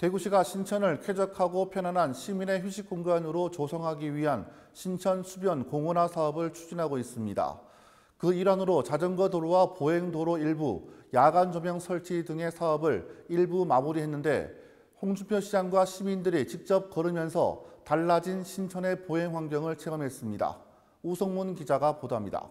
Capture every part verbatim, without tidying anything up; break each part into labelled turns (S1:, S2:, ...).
S1: 대구시가 신천을 쾌적하고 편안한 시민의 휴식 공간으로 조성하기 위한 신천 수변 공원화 사업을 추진하고 있습니다. 그 일환으로 자전거 도로와 보행도로 일부, 야간 조명 설치 등의 사업을 일부 마무리했는데 홍준표 시장과 시민들이 직접 걸으면서 달라진 신천의 보행 환경을 체험했습니다. 우성문 기자가 보도합니다.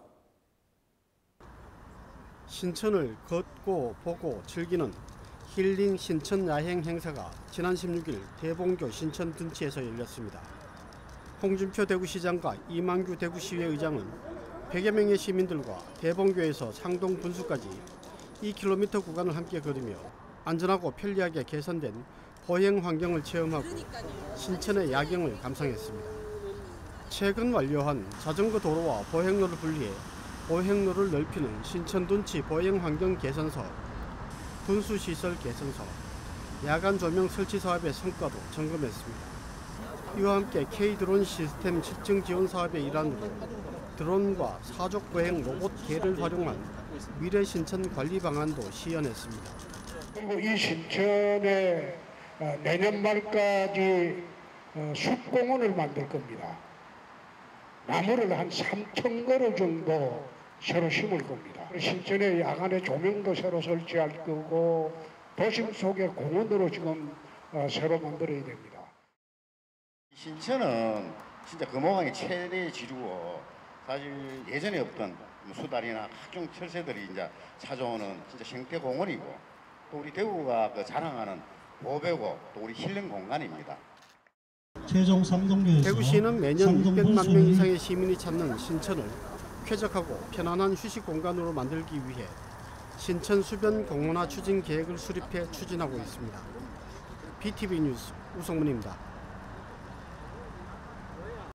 S2: 신천을 걷고 보고 즐기는 힐링 신천 야행 행사가 지난 십육 일 대봉교 신천 둔치에서 열렸습니다. 홍준표 대구시장과 이만규 대구시의회 의장은 백여 명의 시민들과 대봉교에서 상동 분수까지 이 킬로미터 구간을 함께 걸으며 안전하고 편리하게 개선된 보행 환경을 체험하고 신천의 야경을 감상했습니다. 최근 완료한 자전거 도로와 보행로를 분리해 보행로를 넓히는 신천 둔치 보행 환경 개선 사업, 분수시설 개선 사업, 야간 조명 설치 사업의 성과도 점검했습니다. 이와 함께 K-드론 시스템 측정 지원 사업의 일환으로 드론과 사족 보행 로봇 개를 활용한 미래 신천 관리 방안도 시연했습니다.
S3: 그리고 이 신천에 내년 말까지 숲공원을 만들 겁니다. 나무를 한 삼천 그루 정도 새로 심을 겁니다. 신천에 야간에 조명도 새로 설치할 거고 도심 속의 공원으로 지금 새로 만들어야 됩니다.
S4: 신천은 진짜 금호강의 최대 지류고 사실 예전에 없던 수달이나 각종 철새들이 이제 찾아오는 진짜 생태 공원이고 또 우리 대구가 그 자랑하는 보배고 또 우리 힐링 공간입니다.
S2: 대구시는 매년 육백만 명 이상의 시민이 찾는 신천을 쾌적하고 편안한 휴식 공간으로 만들기 위해 신천 수변 공원화 추진 계획을 수립해 추진하고 있습니다. 비티비 뉴스 우성문입니다.